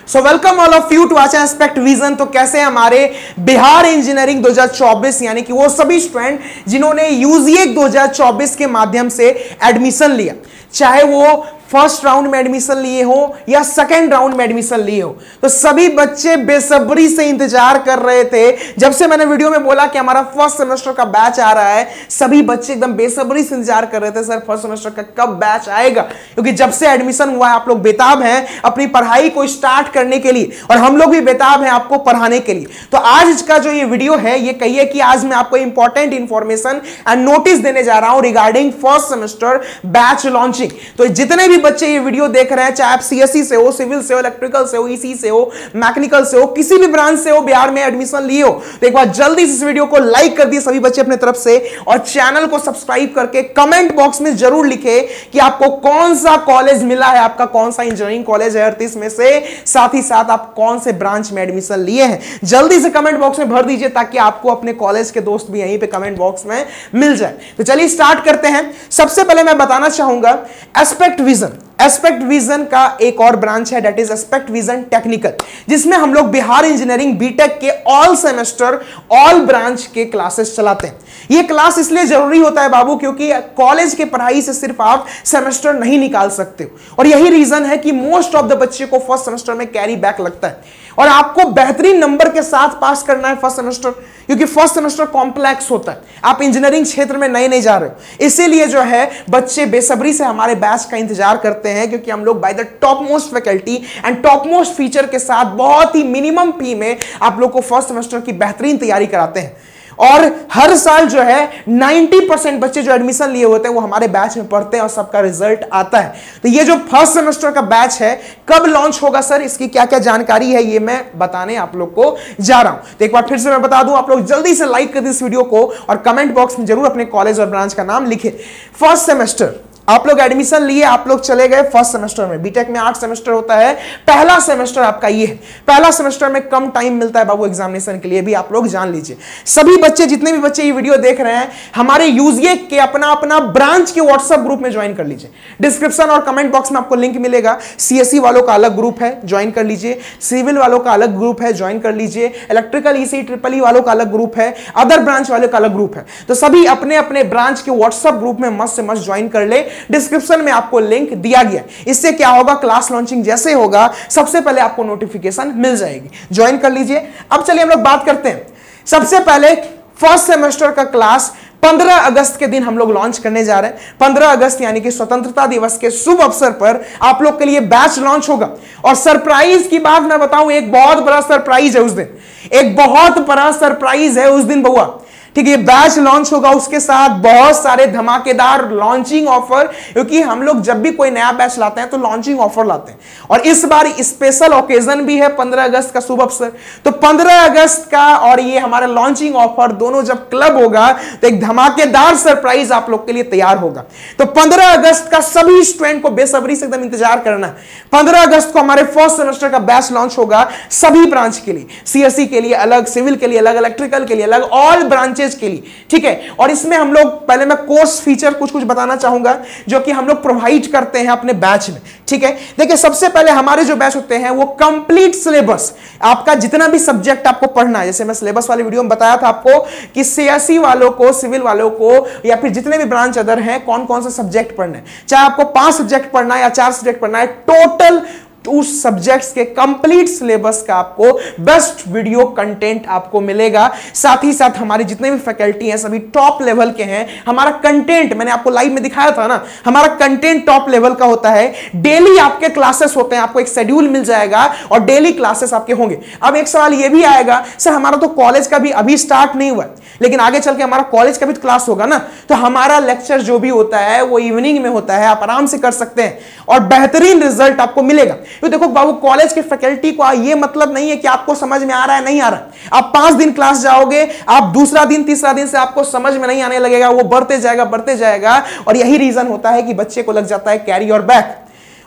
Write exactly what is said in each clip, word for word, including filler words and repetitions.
So welcome all of you to आचा Aspect Vision. तो कैसे हमारे बिहार इंजीनियरिंग दो हज़ार चौबीस यानी कि वो सभी स्टूडेंट जिन्होंने यूजीएक दो हज़ार चौबीस के माध्यम से एडमिशन लिया, चाहे वो फर्स्ट राउंड में एडमिशन लिए हो या सेकेंड राउंड में एडमिशन लिए हो, तो सभी बच्चे बेसब्री से इंतजार कर रहे थे। जब से मैंने वीडियो में बोला कि हमारा फर्स्ट सेमेस्टर का बैच आ रहा है, सभी बच्चे एकदम बेसब्री से इंतजार कर रहे थे सर फर्स्ट सेमेस्टर का कब बैच आएगा, क्योंकि जब से एडमिशन हुआ है आप लोग बेताब हैं अपनी पढ़ाई को स्टार्ट करने के लिए और हम लोग भी बेताब हैं आपको पढ़ाने के लिए। तो आज का जो ये वीडियो है ये कहिए कि आज मैं आपको इंपॉर्टेंट इंफॉर्मेशन एंड नोटिस देने जा रहा हूं regarding first semester batch launching. तो जितने भी बच्चे ये वीडियो देख रहे हैं, चाहे आप सीएससी से हो, सिविल से हो, इलेक्ट्रिकल से हो, ईसी से हो, मैकेनिकल से हो, किसी भी ब्रांच से हो, बिहार में एडमिशन लिए हो, तो एक बार जल्दी से इस वीडियो को लाइक कर दिए सभी बच्चे अपने तरफ से और चैनल को सब्सक्राइब करके कमेंट बॉक्स में जरूर लिखे कि आपको कौन सा कॉलेज मिला है, आपका कौन सा इंजीनियरिंग कॉलेज है अड़तीस में से, साथ ही साथ आप कौन से ब्रांच में एडमिशन लिए हैं। जल्दी से कमेंट बॉक्स में भर दीजिए ताकि आपको अपने कॉलेज के दोस्त भी यहीं पे कमेंट बॉक्स में मिल जाए। तो चलिए स्टार्ट करते हैं। सबसे पहले मैं बताना चाहूंगा एस्पेक्ट विजन। एस्पेक्ट विजन का एक और ब्रांच है, that is Aspect Vision technical, जिसमें हम लोग बिहार इंजीनियरिंग बीटेक के ऑल सेमेस्टर ऑल ब्रांच के क्लासेस चलाते हैं। ये क्लास इसलिए जरूरी होता है बाबू क्योंकि कॉलेज के पढ़ाई से सिर्फ आप सेमेस्टर नहीं निकाल सकते हो और यही रीजन है कि मोस्ट ऑफ द बच्चे को फर्स्ट सेमेस्टर में कैरी बैक लगता है और आपको बेहतरीन नंबर के साथ पास करना है फर्स्ट सेमेस्टर, क्योंकि फर्स्ट सेमेस्टर कॉम्प्लेक्स होता है, आप इंजीनियरिंग क्षेत्र में नए नए जा रहे हो। इसीलिए जो है बच्चे बेसब्री से हमारे बैच का इंतजार करते हैं क्योंकि हम लोग by the top most faculty and top most feature के साथ बहुत ही मिनिमम फी में आप लोग को फर्स्ट सेमेस्टर की बेहतरीन तैयारी कराते हैं। और हर साल जो है नब्बे परसेंट बच्चे जो एडमिशन लिए होते हैं वो हमारे बैच में पढ़ते हैं और सबका रिजल्ट आता है। तो ये जो फर्स्ट सेमेस्टर का बैच है कब लॉन्च होगा सर, इसकी क्या क्या जानकारी है ये मैं बताने आप लोग को जा रहा हूं। तो एक बार फिर से मैं बता दूं, आप लोग जल्दी से लाइक कर दें इस वीडियो को और कमेंट बॉक्स में जरूर अपने कॉलेज और ब्रांच का नाम लिखे। फर्स्ट सेमेस्टर आप लोग एडमिशन लिए, आप लोग चले गए फर्स्ट सेमेस्टर में। बीटेक में आठ सेमेस्टर होता है, पहला सेमेस्टर आपका ये है। पहला सेमेस्टर में कम टाइम मिलता है बाबू एग्जामिनेशन के लिए, भी आप लोग जान लीजिए। सभी बच्चे जितने भी बच्चे ये वीडियो देख रहे हैं हमारे यूजीएक के अपना अपना ब्रांच के व्हाट्सएप ग्रुप में ज्वाइन कर लीजिए। डिस्क्रिप्शन और कमेंट बॉक्स में आपको लिंक मिलेगा। सीएससी वालों का अलग ग्रुप है, ज्वाइन कर लीजिए। सिविल वालों का अलग ग्रुप है, ज्वाइन कर लीजिए। इलेक्ट्रिकल ईसी ट्रिपल ई वालों का अलग ग्रुप है, अदर ब्रांच वालों का अलग ग्रुप है। तो सभी अपने अपने ब्रांच के व्हाट्सएप ग्रुप में मस्त से मस्त ज्वाइन कर ले। डिस्क्रिप्शन में आपको लिंक दिया गया। इससे क्या होगा, क्लास लॉन्चिंग जैसे होगा सबसे पहले आपको नोटिफिकेशन मिल जाएगी, ज्वाइन कर लीजिए। अब चलिए हम लोग बात करते हैं। सबसे पहले फर्स्ट सेमेस्टर का क्लास पंद्रह अगस्त के दिन हम लोग लॉन्च करने जा रहे हैं। पंद्रह अगस्त यानी कि स्वतंत्रता दिवस के शुभ अवसर पर आप लोग के लिए बैच लॉन्च होगा। और सरप्राइज की बात मैं बताऊं, एक बहुत बड़ा सरप्राइज है उस दिन, एक बहुत बड़ा सरप्राइज है उस दिन बउआ। ठीक है, ये बैच लॉन्च होगा, उसके साथ बहुत सारे धमाकेदार लॉन्चिंग ऑफर, क्योंकि हम लोग जब भी कोई नया बैच लाते हैं तो लॉन्चिंग ऑफर लाते हैं और इस बार स्पेशल ओकेजन भी है पंद्रह अगस्त का शुभ अवसर। तो पंद्रह अगस्त का और ये हमारा लॉन्चिंग ऑफर दोनों जब क्लब होगा तो एक धमाकेदार सरप्राइज आप लोग के लिए तैयार होगा। तो पंद्रह अगस्त का सभी स्टूडेंट को बेसब्री से एकदम इंतजार करना है। पंद्रह अगस्त को हमारे फर्स्ट सेमेस्टर का बैच लॉन्च होगा सभी ब्रांच के लिए, सीएससी के लिए अलग, सिविल के लिए अलग, इलेक्ट्रिकल के लिए अलग, ऑल ब्रांचेस के लिए। ठीक है, और इसमें हम लोग पहले मैं कोर्स फीचर कुछ कुछ बताना चाहूंगा जो कि हम लोग प्रोवाइड करते हैं अपने बैच में। ठीक है, देखिए सबसे पहले हमारे जो बैच होते हैं वो कंप्लीट सिलेबस, आपका जितना भी सब्जेक्ट आपको पढ़ना है, जैसे मैं सिलेबस वाले वीडियो में बताया था आपको कि सीएससी वालों को, सिविल वालों को या फिर जितने भी ब्रांच अदर हैं कौन कौन से सब्जेक्ट पढ़ने हैं, चाहे आपको पांच सब्जेक्ट पढ़ना है या चार सब्जेक्ट पढ़ना है, टोटल उस सब्जेक्ट्स के कंप्लीट सिलेबस का आपको बेस्ट वीडियो कंटेंट आपको मिलेगा। साथ ही साथ हमारे जितने भी फैकल्टी हैं सभी टॉप लेवल के हैं। हमारा कंटेंट मैंने आपको लाइव में दिखाया था ना, हमारा कंटेंट टॉप लेवल का होता है। डेली आपके क्लासेस होते हैं, आपको एक शेड्यूल मिल जाएगा और डेली क्लासेस आपके होंगे। अब एक सवाल यह भी आएगा, सर हमारा तो कॉलेज का भी अभी स्टार्ट नहीं हुआ, लेकिन आगे चल के हमारा कॉलेज का भी क्लास होगा ना, तो हमारा लेक्चर जो भी होता है वो इवनिंग में होता है, आप आराम से कर सकते हैं और बेहतरीन रिजल्ट आपको मिलेगा। तो देखो बाबू, कॉलेज के फैकल्टी को ये मतलब नहीं है कि आपको समझ में आ रहा है नहीं आ रहा। आप पांच दिन क्लास जाओगे, आप दूसरा दिन तीसरा दिन से आपको समझ में नहीं आने लगेगा, वो बढ़ते जाएगा बढ़ते जाएगा और यही रीजन होता है कि बच्चे को लग जाता है कैरी और बैक।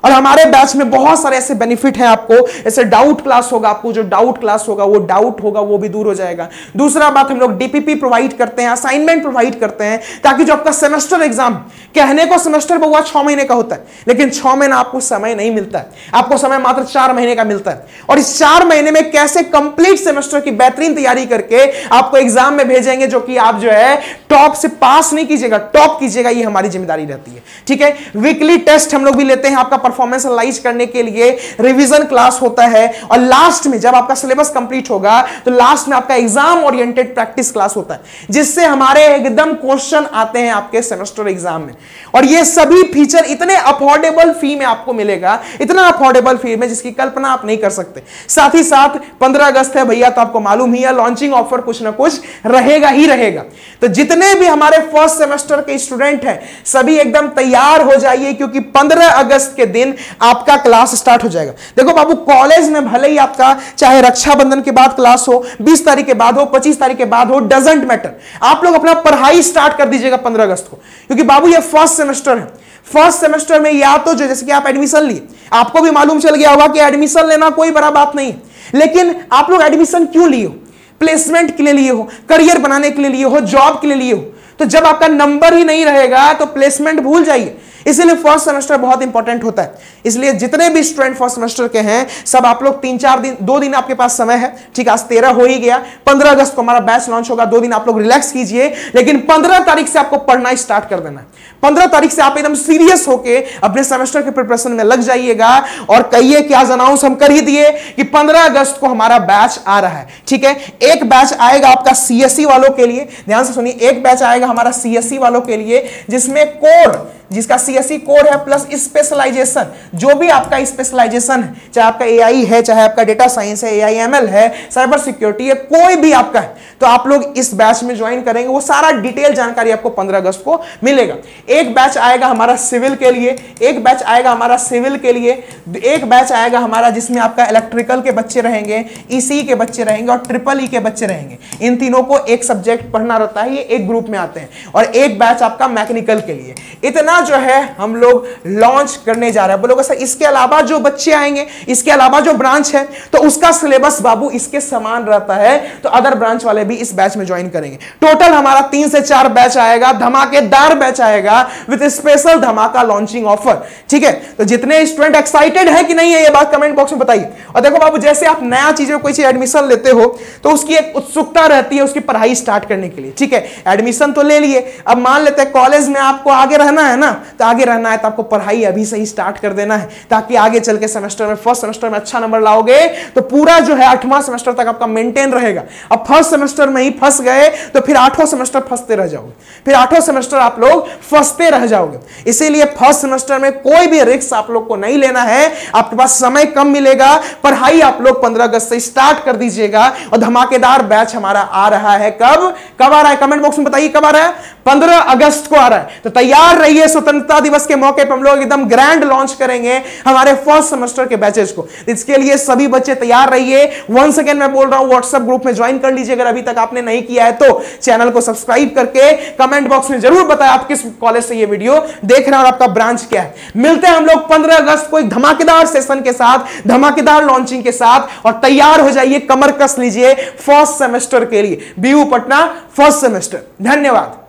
और हमारे बैच में बहुत सारे ऐसे बेनिफिट हैं आपको, ऐसे डाउट क्लास होगा, आपको जो डाउट क्लास होगा वो डाउट होगा वो भी दूर हो जाएगा। दूसरा बात, हम लोग डीपीपी प्रोवाइड करते हैं, असाइनमेंट प्रोवाइड करते हैं, ताकि जो आपका सेमेस्टर एग्जाम, कहने को सेमेस्टर बहुआ छह महीने का होता है, लेकिन छह महीना आपको समय नहीं मिलता है, आपको समय मात्र चार महीने का मिलता है। और इस चार महीने में कैसे कंप्लीट सेमेस्टर की बेहतरीन तैयारी करके आपको एग्जाम में भेजेंगे, जो कि आप जो है टॉप से पास नहीं कीजिएगा, टॉप कीजिएगा, ये हमारी जिम्मेदारी रहती है। ठीक है, वीकली टेस्ट हम लोग भी लेते हैं आपका परफॉर्मेंस एनालाइज करने के लिए, रिवीजन क्लास होता है, और लास्ट में जब आपका सिलेबस कंप्लीट होगा तो लास्ट में आपका एग्जाम ओरिएंटेड प्रैक्टिस क्लास होता है, जिससे हमारे एकदम क्वेश्चन आते हैं आपके सेमेस्टर एग्जाम में। और ये सभी फीचर इतने अफोर्डेबल फी में आपको मिलेगा, इतना अफोर्डेबल फी में जिसकी कल्पना आप नहीं कर सकते। साथ ही साथ पंद्रह अगस्त है भैया, तो आपको मालूम ही है लॉन्चिंग ऑफर कुछ ना कुछ रहेगा ही रहेगा। तो जितने भी हमारे फर्स्ट सेमेस्टर के स्टूडेंट हैं सभी एकदम तैयार हो जाइए, क्योंकि पंद्रह अगस्त के दिन आपका क्लास स्टार्ट हो जाएगा। देखो बाबू, कॉलेज में भले ही आपका चाहे रक्षाबंधन के बाद क्लास हो, बीस तारीख के बाद हो, पच्चीस तारीख के बाद हो, डजंट मैटर, आप लोग अपना पढ़ाई स्टार्ट कर दीजिएगा पंद्रह अगस्त को, क्योंकि बाबू ये फर्स्ट सेमेस्टर है। फर्स्ट सेमेस्टर में या तो जो जैसे कि आप एडमिशन लिए, आपको भी मालूम चल गया होगा कि एडमिशन लेना कोई बड़ा बात नहीं है, लेकिन आप लोग एडमिशन क्यों लिए हो? प्लेसमेंट के लिए लिए हो, करियर बनाने के लिए लिए हो, जॉब के लिए लिए हो। तो जब आपका नंबर ही नहीं रहेगा तो प्लेसमेंट भूल जाइए। इसीलिए फर्स्ट सेमेस्टर बहुत इंपॉर्टेंट होता है। इसलिए जितने भी स्टूडेंट फर्स्ट सेमेस्टर के हैं सब आप लोग तीन चार दिन, दो दिन आपके पास समय है। ठीक है, आज तेरह हो ही गया, पंद्रह अगस्त को हमारा बैच लॉन्च होगा, दो दिन आप लोग रिलैक्स कीजिए, लेकिन पंद्रह तारीख से आपको पढ़ना स्टार्ट कर देना है। पंद्रह तारीख से आप एकदम सीरियस होके अपने सेमेस्टर के प्रिपरेशन में लग जाइएगा और कहिए कि आज अनाउंस हम कर ही दिए कि पंद्रह अगस्त को हमारा बैच आ रहा है। ठीक है, एक बैच आएगा आपका सीएससी वालों के लिए, ध्यान से सुनिए, एक बैच आएगा हमारा सीएससी वालों के लिए जिसमें कोर, जिसका सीएससी कोर है प्लस स्पेशलाइजेशन, जो भी आपका स्पेशलाइजेशन है, चाहे आपका एआई है, चाहे आपका डेटा साइंस है, एआई एमएल है, साइबर सिक्योरिटी है, कोई भी आपका है, तो आप लोग इस बैच में ज्वाइन करेंगे। वो सारा डिटेल जानकारी आपको पंद्रह अगस्त को मिलेगा। एक बैच आएगा हमारा सिविल के लिए, एक बैच आएगा हमारा सिविल के लिए, एक बैच आएगा हमारा जिसमें आपका इलेक्ट्रिकल के बच्चे रहेंगे, ईसी के बच्चे रहेंगे और ट्रिपल ई के बच्चे रहेंगे। इन तीनों को एक सब्जेक्ट पढ़ना रहता है, ये एक ग्रुप में आते हैं। और एक बैच आपका मैकेनिकल के लिए। इतना जो है हम लोग लॉन्च करने जा रहे हैं। बोलोगे सर इसके अलावा जो बच्चे आएंगे, इसके अलावा जो ब्रांच है, तो उसका सिलेबस बाबू इसके समान रहता है, तो अदर ब्रांच वाले भी इस बैच में ज्वाइन करेंगे। टोटल हमारा तीन से चार बैच आएगा, धमाकेदार बैच आएगा विद स्पेशल धमाका लॉन्चिंग ऑफर। ठीक है, तो जितने स्टूडेंट एक्साइटेड है कि नहीं है ये बात कमेंट बॉक्स में बताइए। और देखो बाबू, जैसे आप नया चीज में कोई चीज एडमिशन लेते हो तो उसकी एक उत्सुकता रहती है उसकी पढ़ाई स्टार्ट करने के लिए। ठीक है, एडमिशन तो ले लिए, अब मान लेते हैं कॉलेज में आपको आगे रहना है ना, तो आगे रहना है तो आपको पढ़ाई अभी से ही स्टार्ट कर देना है, ताकि आगे चल के सेमेस्टर में, फर्स्ट सेमेस्टर में अच्छा नंबर लाओगे तो पूरा जो है आठवां सेमेस्टर तक आपका मेंटेन रहेगा। अब फर्स्ट सेमेस्टर में ही फंस गए तो फिर आठवां सेमेस्टर फंसते रह जाओगे, फिर आठवां सेमेस्टर आप लोग फंसते रह जाओगे। इसीलिए फर्स्ट सेमेस्टर में कोई भी रिस्क आप लोग को नहीं लेना है, आपके पास समय कम मिलेगा, पढ़ाई आप लोग पंद्रह अगस्त से स्टार्ट कर दीजिएगा। और धमाकेदार बैच हमारा आ रहा है, कब कब आ रहा है कमेंट बॉक्स में बताइए, कब आ रहा है? पंद्रह अगस्त को आ रहा है। तो तैयार रहिए, स्वतंत्रता दिवस के मौके पर हम लोग एकदम ग्रैंड लॉन्च करेंगे हमारे फर्स्ट सेमेस्टर के बैचेस को। इसके लिए सभी बच्चे तैयार रहिए। वन सेकेंड मैं बोल रहा हूं, व्हाट्सएप ग्रुप में ज्वाइन कर लीजिए अगर अभी तक आपने नहीं किया है तो। चैनल को सब्सक्राइब करके कमेंट बॉक्स में जरूर बताएं आप किस कॉलेज से ये वीडियो देख रहे हैं और आपका ब्रांच क्या है। मिलते हैं हम लोग पंद्रह अगस्त को एक धमाकेदार सेशन के साथ, धमाकेदार लॉन्चिंग के साथ। और तैयार हो जाइए, कमर कस लीजिए फर्स्ट सेमेस्टर के लिए। BU Patna first semester. धन्यवाद।